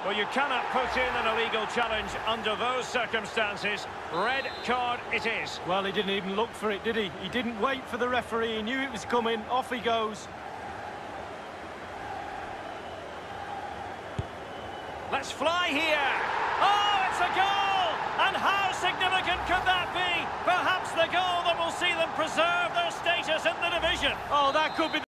Well, you cannot put in an illegal challenge under those circumstances. Red card it is. Well, he didn't even look for it, did he? He didn't wait for the referee. He knew it was coming. Off he goes. Let's fly here. Oh, it's a goal! And how significant could that be? Perhaps the goal that will see them preserve their status in the division. Oh, that could be